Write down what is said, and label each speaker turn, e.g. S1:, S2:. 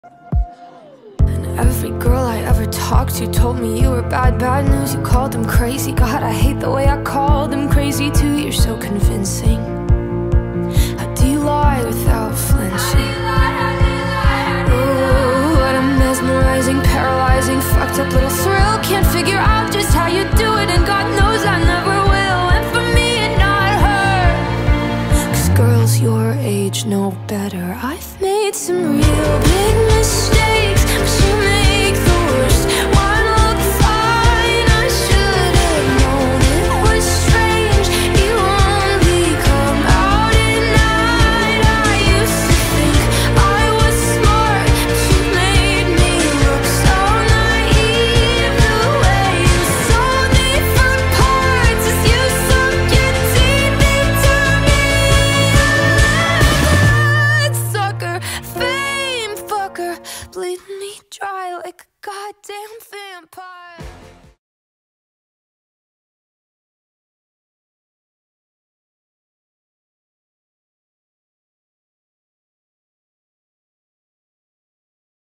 S1: And every girl I ever talked to told me you were bad, bad news. You called them crazy. God, I hate the way I called them crazy too. You're so convincing. How do you lie without flinching? Oh, what a mesmerizing, paralyzing, fucked up little thrill. Can't figure out just how you do it, and God knows I never will. And for me and not her, 'cause girls your age know better. I've made some real big mistakes, but you make the worst one look fine. I should have known it was strange. You only come out at night. I used to think I was smart, but you made me look so naive. The way you sold me for parts as you sunk your teeth into me. That sucker, fame fucker, bleeding me dry like a goddamn vampire.